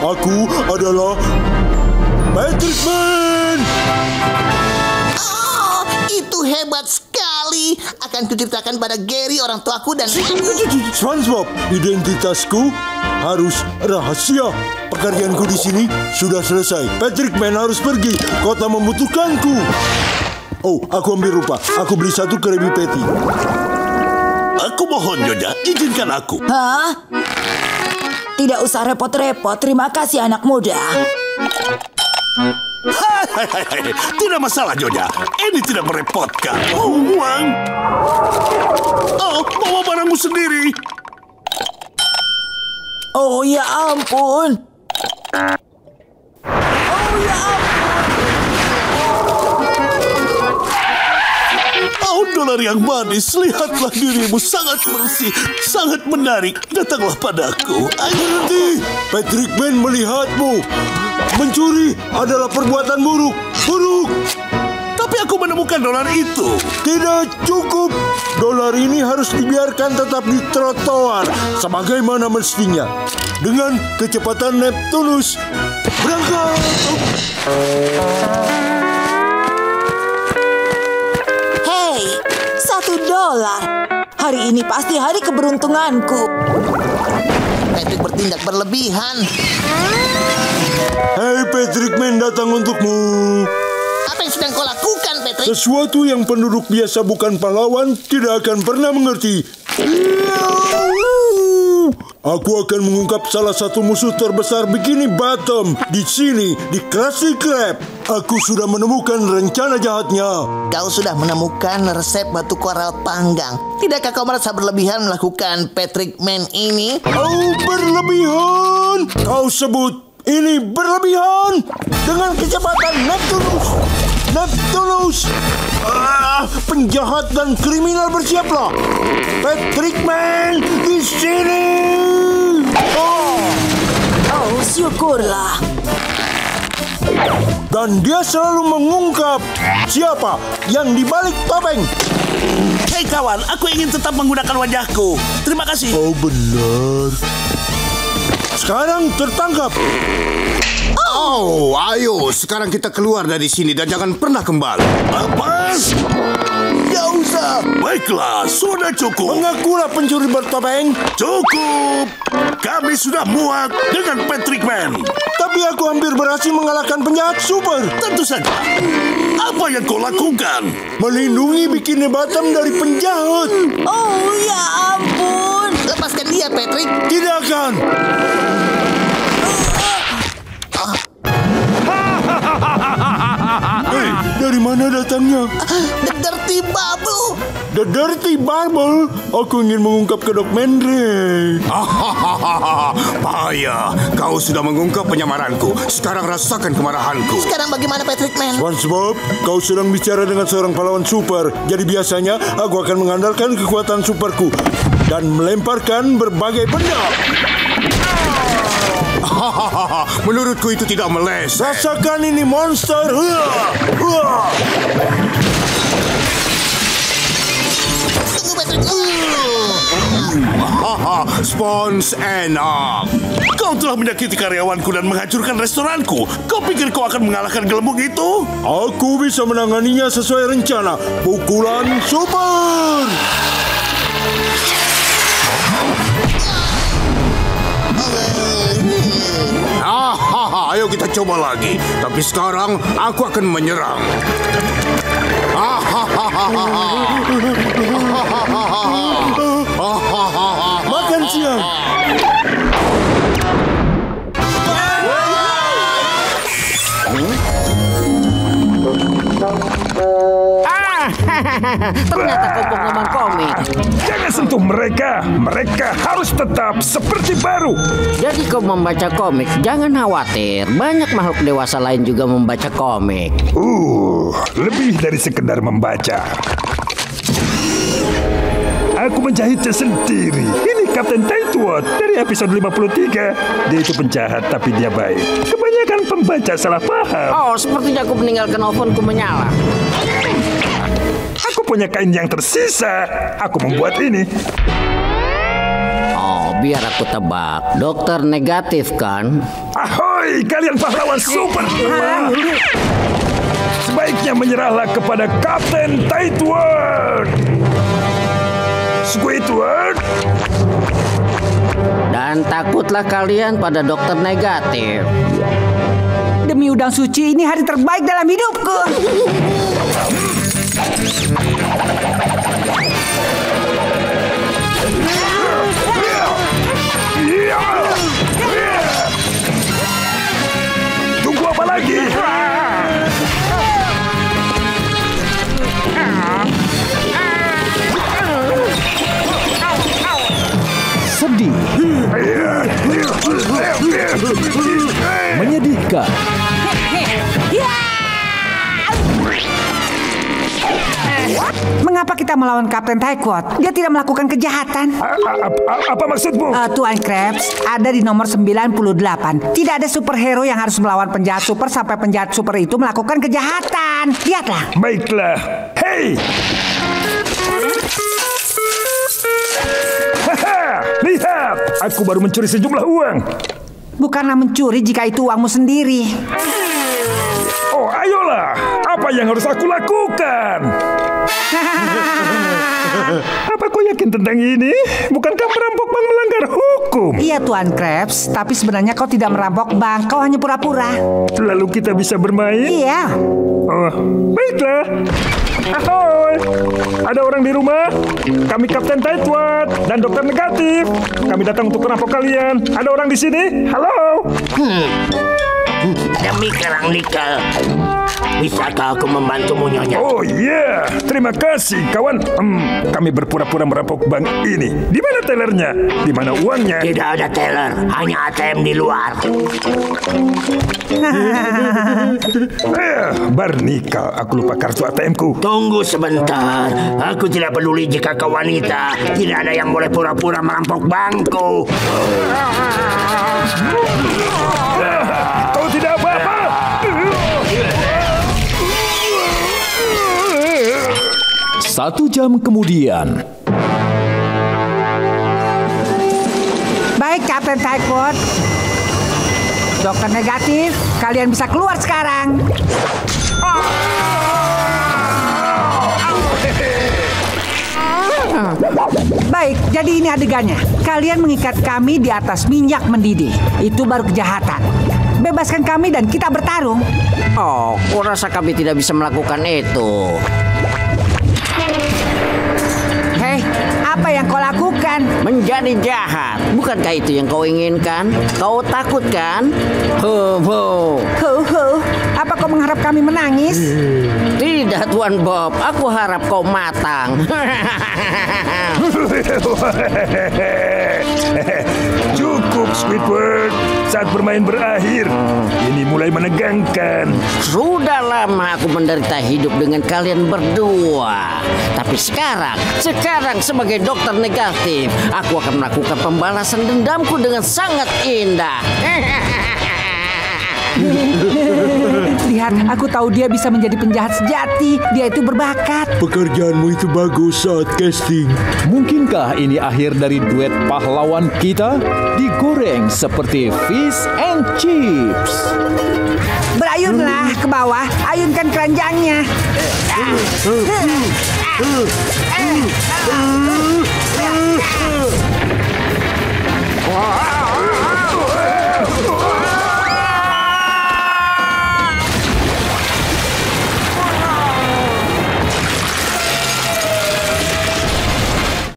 Aku adalah Patrick Man. Oh, itu hebat sekali. Akan kuceritakan pada Gary, orang tuaku dan... SpongeBob, identitasku harus rahasia. Pekerjaanku di sini sudah selesai. Patrick Man harus pergi. Kota membutuhkanku. Oh, aku ambil rupa. Aku beli satu Krabby Patty. Aku mohon, Nyonya, izinkan aku. Hah? Tidak usah repot-repot. Terima kasih, anak muda. Tidak masalah, Nyonya. Ini tidak merepotkan. Oh, uang. Oh, bawa barangmu sendiri. Oh, ya ampun. Oh, ya ampun. Oh, dolar yang manis, lihatlah dirimu sangat bersih, sangat menarik. Datanglah padaku. Ayo. Berhenti. Patrick Man melihatmu. Mencuri adalah perbuatan buruk. Buruk. Tapi aku menemukan dolar itu. Tidak cukup. Dolar ini harus dibiarkan tetap di trotoar sebagaimana mestinya. Dengan kecepatan Neptunus. Berangkat. Hei, $1. Hari ini pasti hari keberuntunganku. Patrick bertindak berlebihan. Hei, Patrick Man datang untukmu. Apa yang sedang kau lakukan, Patrick? Sesuatu yang penduduk biasa bukan pahlawan tidak akan pernah mengerti. Aku akan mengungkap salah satu musuh terbesar Bikini Bottom di sini, di Krusty Krab. Aku sudah menemukan rencana jahatnya. Kau sudah menemukan resep batu koral panggang. Tidakkah kau merasa berlebihan melakukan Patrick Man ini? Oh, berlebihan. Kau sebut ini berlebihan. Dengan kecepatan Neptunus. Neptunus. Penjahat dan kriminal bersiaplah. Patrick Man di sini. Oh, syukurlah. Dan dia selalu mengungkap siapa yang dibalik topeng. Hei kawan, aku ingin tetap menggunakan wajahku. Terima kasih. Oh, benar. Sekarang tertangkap. Oh, ayo, sekarang kita keluar dari sini dan jangan pernah kembali. Apa? Ya usah. Baiklah, sudah cukup. Mengakulah pencuri bertopeng. Cukup. Kami sudah muak dengan Patrick Man. Tapi aku hampir berhasil mengalahkan penjahat super. Tentu saja. Apa yang kau lakukan? Melindungi Bikini Bottom dari penjahat. Oh, ya ampun. Lepaskan dia, Patrick. Tidak akan. Hei, dari mana datangnya? The Dirty Bubble. The Dirty Bubble. Aku ingin mengungkap kedok Mendre. Payah, kau sudah mengungkap penyamaranku. Sekarang rasakan kemarahanku. Sekarang bagaimana, Patrick Man? SpongeBob, kau sedang bicara dengan seorang pahlawan super. Jadi biasanya aku akan mengandalkan kekuatan superku dan melemparkan berbagai benda. Menurutku itu tidak meleset. Rasakan ini, monster. Tunggu, Patrick. Spons enak. Kau telah menyakiti karyawanku dan menghancurkan restoranku. Kau pikir kau akan mengalahkan gelembung itu? Aku bisa menanganinya sesuai rencana. Pukulan super. Ayo kita coba lagi. Tapi sekarang aku akan menyerang. Makan siang. Ternyata kau penggemar komik. Jangan sentuh mereka. Mereka harus tetap seperti baru. Jadi kau membaca komik, jangan khawatir. Banyak makhluk dewasa lain juga membaca komik. Lebih dari sekedar membaca. Aku menjahitnya sendiri. Ini Kapten Tightwad dari episode 53. Dia itu penjahat tapi dia baik. Kebanyakan pembaca salah paham. Oh, sepertinya aku meninggalkan ovenku menyala. Aku punya kain yang tersisa. Aku membuat ini. Oh, Biar aku tebak, dokter negatif kan? Ahoy, kalian pahlawan super. Sebaiknya menyerahlah kepada Kapten Tightwad. Squidward. Dan takutlah kalian pada dokter negatif. Demi udang suci, ini hari terbaik dalam hidupku. Tunggu apa lagi? Sedih, menyedihkan, Mengapa kita melawan Kapten Tightwad? Dia tidak melakukan kejahatan. Apa maksudmu? Tuan Krabs, ada di nomor 98. Tidak ada superhero yang harus melawan penjahat super sampai penjahat super itu melakukan kejahatan. Lihatlah. Baiklah. Hei! Lihat, aku baru mencuri sejumlah uang. Bukanlah mencuri jika itu uangmu sendiri. Oh, ayolah. Apa yang harus aku lakukan? Apa kau yakin tentang ini? Bukankah merampok bank melanggar hukum? Iya, Tuan Krabs. Tapi sebenarnya kau tidak merampok bank. Kau hanya pura-pura. Lalu kita bisa bermain? Iya. Oh, baiklah. Ahoy! Ada orang di rumah? Kami Kapten Tightwad dan dokter negatif. Kami datang untuk merampok kalian. Ada orang di sini? Halo? Demi kerang nikel, bisakah aku membantumu, Nyonya? Oh iya, terima kasih kawan. Kami berpura-pura merampok bank ini. Di mana tellernya? Di mana uangnya? Tidak ada teller, hanya ATM di luar. Barnika, aku lupa kartu ATM-ku. Tunggu sebentar, aku tidak peduli jika kau wanita. Tidak ada yang boleh pura-pura merampok bankku. Kau tidak apa-apa. Satu jam kemudian. Baik, Kapten Tightwad. Dokter negatif, kalian bisa keluar sekarang. Baik, jadi ini adegannya. Kalian mengikat kami di atas minyak mendidih. Itu baru kejahatan. Bebaskan kami dan kita bertarung. Oh, kurasa kami tidak bisa melakukan itu. Hei, apa yang kau lakukan? Menjadi jahat. Bukankah itu yang kau inginkan? Kau takut kan? Apa kau mengharap kami menangis? Tidak, Tuan Bob. Aku harap kau matang. Cukup, Squidward. Saat bermain berakhir. Ini mulai menegangkan. Sudah lama aku menderita hidup dengan kalian berdua. Tapi sekarang sebagai dokter negatif, aku akan melakukan pembalasan dendamku dengan sangat indah. Lihat, aku tahu dia bisa menjadi penjahat sejati. Dia itu berbakat. Pekerjaanmu itu bagus saat casting. Mungkinkah ini akhir dari duet pahlawan kita? Digoreng seperti fish and chips. Berayunlah ke bawah. Ayunkan keranjangnya. Wah!